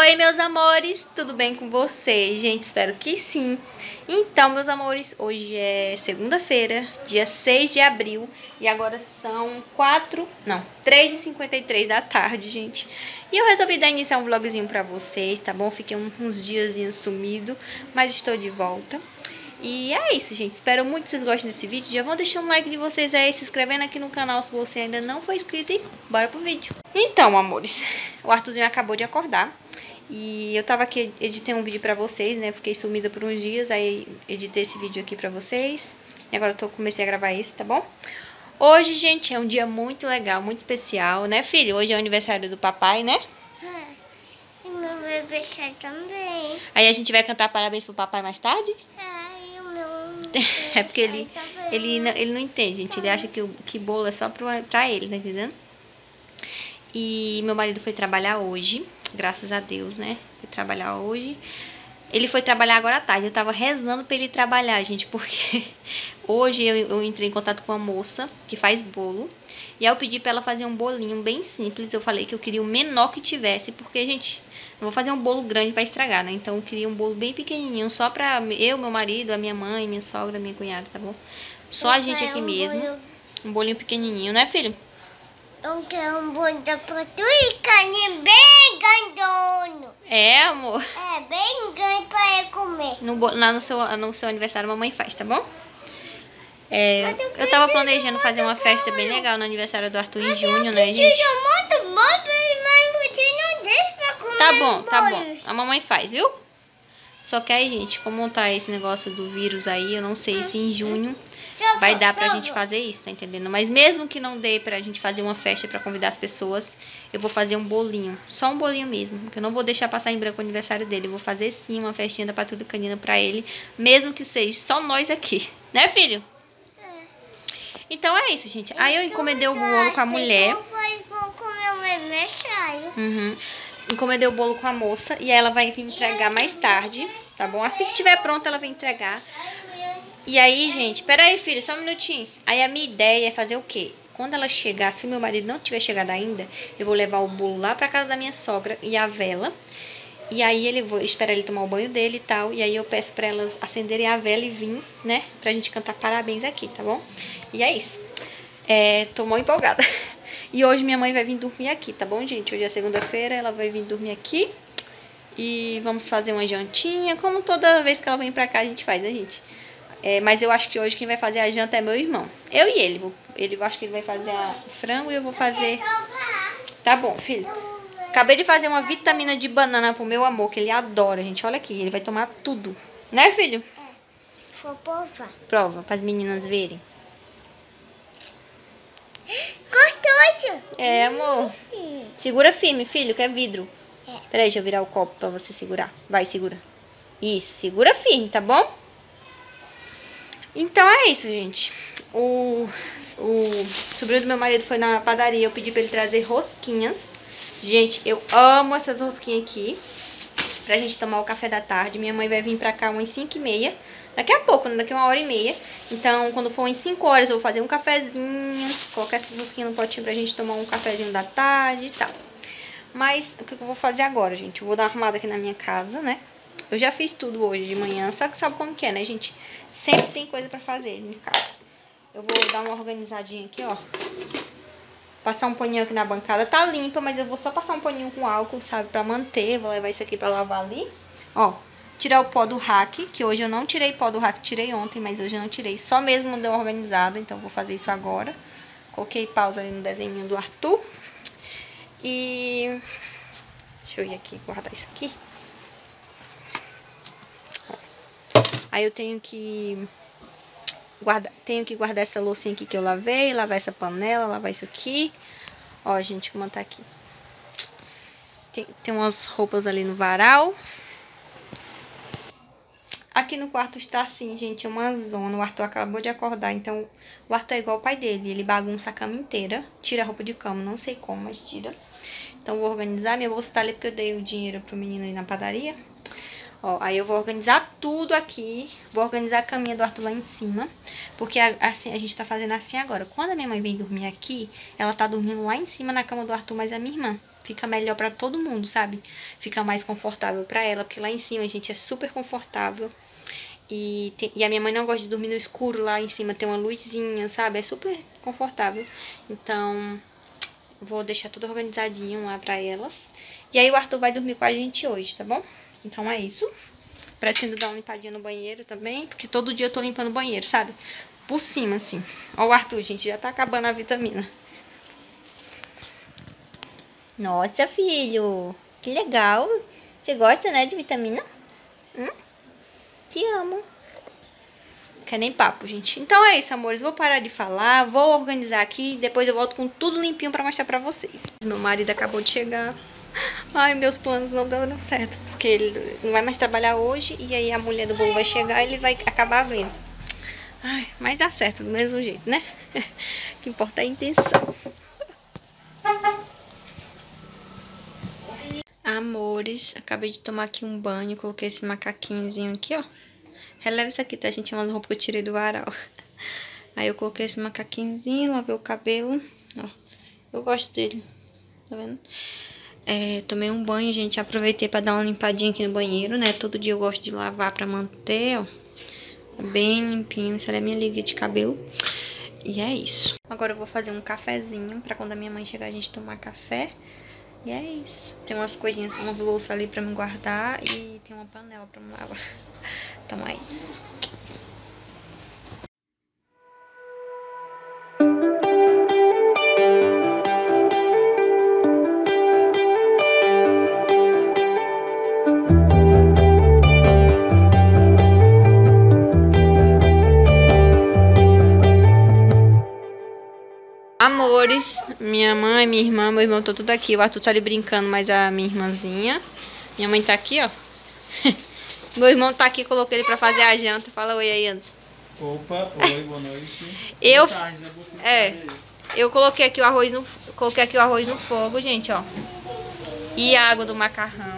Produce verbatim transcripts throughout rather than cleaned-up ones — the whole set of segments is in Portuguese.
Oi, meus amores, tudo bem com vocês? Gente, espero que sim. Então, meus amores, hoje é segunda-feira, dia seis de abril. E agora são quatro, não, três e cinquenta e três da tarde, gente. E eu resolvi dar iniciar um vlogzinho pra vocês, tá bom? Fiquei uns diazinhos sumido, mas estou de volta. E é isso, gente. Espero muito que vocês gostem desse vídeo. Já vão deixando um like de vocês aí, se inscrevendo aqui no canal se você ainda não for inscrito. E bora pro vídeo. Então, amores, o Arthurzinho acabou de acordar. E eu tava aqui, editei um vídeo pra vocês, né? Fiquei sumida por uns dias, aí editei esse vídeo aqui pra vocês. E agora eu tô, comecei a gravar esse, tá bom? Hoje, gente, é um dia muito legal, muito especial, né, filho? Hoje é o aniversário do papai, né? É, e meu bebê também. Aí a gente vai cantar parabéns pro papai mais tarde? É, e o meu É porque ele, ele, não, ele não entende, gente. Ele acha que, o, que bolo é só pra, pra ele, tá entendendo? E meu marido foi trabalhar hoje, graças a Deus, né? Foi trabalhar hoje. Ele foi trabalhar agora à tarde. Eu tava rezando pra ele trabalhar, gente, porque hoje eu, eu entrei em contato com uma moça que faz bolo. E aí eu pedi pra ela fazer um bolinho bem simples. Eu falei que eu queria o menor que tivesse, porque, gente, eu vou fazer um bolo grande pra estragar, né? Então eu queria um bolo bem pequenininho, só pra eu, meu marido, a minha mãe, minha sogra, minha cunhada, tá bom? Só a gente aqui mesmo. Um bolinho pequenininho, né, filho? Eu quero um bolo da patuicaninha bem grandona. É, amor? É, bem grande pra eu comer. No, lá no seu, no seu aniversário a mamãe faz, tá bom? É, Mas eu eu tava preciso planejando fazer uma muito festa bem bolo. legal no aniversário do Arthur em Mas junho, eu né, preciso gente? muito bolo, mas você não deixa pra comer Tá bom, os tá bom. bolos. A mamãe faz, viu? Só que aí, gente, como tá esse negócio do vírus aí, eu não sei se em junho Já vai vou, dar pra já gente vou. fazer isso, tá entendendo? Mas mesmo que não dê pra gente fazer uma festa pra convidar as pessoas, eu vou fazer um bolinho. Só um bolinho mesmo, porque eu não vou deixar passar em branco o aniversário dele. Eu vou fazer sim uma festinha da Patrulha Canina pra ele, mesmo que seja só nós aqui. Né, filho? É. Então é isso, gente. Aí eu encomendei o bolo com a mulher. As pessoas vão comer o meu aniversário. Uhum. Encomendei o bolo com a moça e aí ela vai vir entregar mais tarde, tá bom? Assim que tiver pronto, ela vem entregar. E aí, gente, pera aí, filho, só um minutinho. Aí a minha ideia é fazer o quê? Quando ela chegar, se o meu marido não tiver chegado ainda, eu vou levar o bolo lá pra casa da minha sogra e a vela. E aí ele vou esperar ele tomar o banho dele e tal. E aí eu peço pra elas acenderem a vela e vir, né? Pra gente cantar parabéns aqui, tá bom? E é isso. É, tô mó empolgada. E hoje minha mãe vai vir dormir aqui, tá bom, gente? Hoje é segunda-feira, ela vai vir dormir aqui. E vamos fazer uma jantinha, como toda vez que ela vem pra cá a gente faz, né, gente? É, mas eu acho que hoje quem vai fazer a janta é meu irmão. Eu e ele. Ele eu acho que ele vai fazer a frango e eu vou fazer... Tá bom, filho. Acabei de fazer uma vitamina de banana pro meu amor, que ele adora, gente. Olha aqui, ele vai tomar tudo. Né, filho? É. Vou provar. Prova, para as meninas verem. Gostoso. É, amor. Hum. Segura firme, filho, que é vidro. É. Peraí, deixa eu virar o copo pra você segurar. Vai, segura. Isso, segura firme, tá bom? Então é isso, gente. O, o sobrinho do meu marido foi na padaria. Eu pedi pra ele trazer rosquinhas. Gente, eu amo essas rosquinhas aqui. Pra gente tomar o café da tarde. Minha mãe vai vir pra cá umas cinco e meia. Daqui a pouco, né? Daqui a uma hora e meia. Então, quando for umas cinco horas, eu vou fazer um cafezinho. Colocar essas rosquinhas no potinho pra gente tomar um cafezinho da tarde e tal. Mas, o que eu vou fazer agora, gente? Eu vou dar uma arrumada aqui na minha casa, né? Eu já fiz tudo hoje de manhã, só que sabe como que é, né, gente? Sempre tem coisa pra fazer no casa. Eu vou dar uma organizadinha aqui, ó. Passar um paninho aqui na bancada. Tá limpa, mas eu vou só passar um paninho com álcool, sabe? Pra manter. Vou levar isso aqui pra lavar ali. Ó, tirar o pó do rack, que hoje eu não tirei pó do rack. Tirei ontem, mas hoje eu não tirei. Só mesmo deu uma organizada, então vou fazer isso agora. Coloquei pausa ali no desenho do Arthur. E... deixa eu ir aqui, guardar isso aqui. Aí eu tenho que guardar, tenho que guardar essa loucinha aqui que eu lavei, lavar essa panela, lavar isso aqui. Ó, gente, como tá aqui. Tem, tem umas roupas ali no varal. Aqui no quarto está assim, gente, uma zona. O Arthur acabou de acordar, então o Arthur é igual o pai dele. Ele bagunça a cama inteira, tira a roupa de cama, não sei como, mas tira. Então vou organizar. Minha bolsa tá ali porque eu dei o dinheiro pro menino ir na padaria. Ó, aí eu vou organizar tudo aqui. Vou organizar a caminha do Arthur lá em cima. Porque assim, a gente tá fazendo assim agora. Quando a minha mãe vem dormir aqui, ela tá dormindo lá em cima na cama do Arthur, mas a minha irmã. fica melhor pra todo mundo, sabe? Fica mais confortável pra ela, porque lá em cima, gente, é super confortável. E, tem, e a minha mãe não gosta de dormir no escuro, lá em cima tem uma luzinha, sabe? É super confortável. Então, vou deixar tudo organizadinho lá pra elas. E aí o Arthur vai dormir com a gente hoje, tá bom? Então é isso. Pretendo dar uma limpadinha no banheiro também, porque todo dia eu tô limpando o banheiro, sabe? Por cima, assim. Ó o Arthur, gente, já tá acabando a vitamina. Nossa, filho. Que legal. Você gosta, né, de vitamina? Hum? Te amo. Quer nem papo, gente. Então é isso, amores. Vou parar de falar, vou organizar aqui. Depois eu volto com tudo limpinho pra mostrar pra vocês. Meu marido acabou de chegar. Ai, meus planos não deram certo. Porque ele não vai mais trabalhar hoje. E aí a mulher do bolo vai chegar e ele vai acabar vendo. Ai, mas dá certo do mesmo jeito, né? O que importa é a intenção. Amores, acabei de tomar aqui um banho. Coloquei esse macaquinhozinho aqui, ó. Releva isso aqui, tá, gente? É uma roupa que eu tirei do varal. Aí eu coloquei esse macaquinhozinho, lavei o cabelo. Ó, eu gosto dele. Tá vendo? É, tomei um banho, gente. Aproveitei pra dar uma limpadinha aqui no banheiro, né? Todo dia eu gosto de lavar pra manter, ó. Bem limpinho. Essa é a minha liga de cabelo. E é isso. Agora eu vou fazer um cafezinho pra quando a minha mãe chegar a gente tomar café. E é isso. Tem umas coisinhas, umas louças ali pra me guardar. E tem uma panela pra me lavar. Então é isso. Amores, minha mãe, minha irmã, meu irmão, tô tudo aqui. O Arthur tá ali brincando, mas a minha irmãzinha. Minha mãe tá aqui, ó. Meu irmão tá aqui, coloquei ele pra fazer a janta. Fala oi aí, Anderson. Opa, oi, boa noite. Eu, boa tarde, né? é, eu coloquei aqui o arroz no, coloquei aqui o arroz no fogo, gente, ó. E a água do macarrão.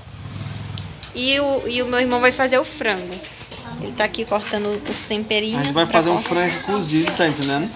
E o, e o meu irmão vai fazer o frango. Ele tá aqui cortando os temperinhos. A gente vai fazer um cortar. frango cozido, tá entendendo?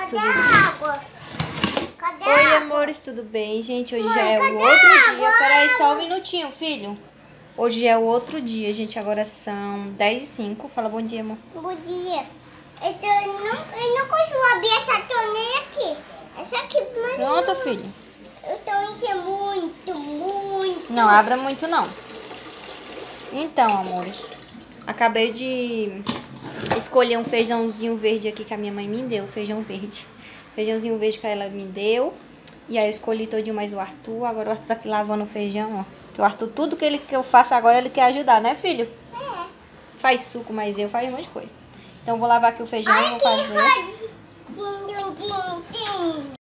tudo Cadê bem? a água? Cadê a Oi, água? amores, tudo bem? Gente, hoje Mãe, já é o cadê outro a dia. água? Peraí, só um minutinho, filho. Hoje já é o outro dia, gente. Agora são dez e cinco. Fala bom dia, amor. Bom dia. Eu, tô, eu, não, eu não consigo abrir essa torneira aqui. Essa aqui, mas Pronto, não, filho. eu tô enchendo muito, muito. Não abra muito, não. Então, amores, acabei de escolher um feijãozinho verde aqui que a minha mãe me deu. Feijão verde. Feijãozinho verde que ela me deu. E aí eu escolhi todinho mais o Arthur. Agora o Arthur tá aqui lavando o feijão, ó. Que o Arthur, tudo que, ele, que eu faço agora, ele quer ajudar, né, filho? É. Faz suco, mas eu faço um monte de coisa. Então, eu vou lavar aqui o feijão e vou Aqui, fazer. Rodinho, din, din.